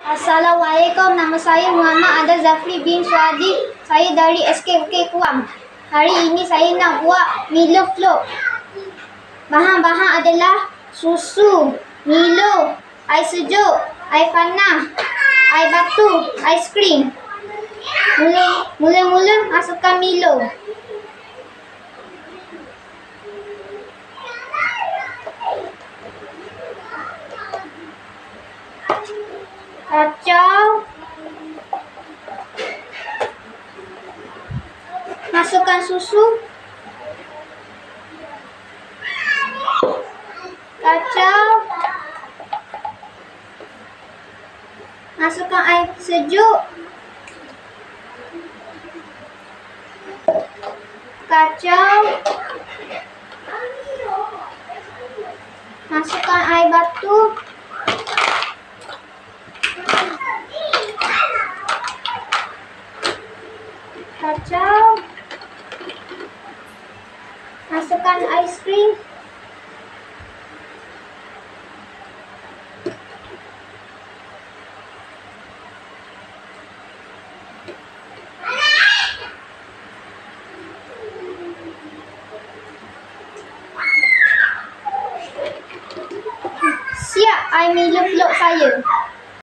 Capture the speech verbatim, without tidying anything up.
Assalamualaikum, nama saya Muhammad Adel Zafri bin Suadi. Saya dari S K Bukit Kuam. Hari ini saya nak buat Milo Float. Bahan-bahan adalah susu, Milo, air sejuk, air panas, air batu, aiskrim. Mula-mula masukkan Milo. Kacau. Masukkan susu. Kacau. Masukkan air sejuk. Kacau. Masukkan air batu. Kacau. Masukkan aiskrim. Siap air Milo Float saya.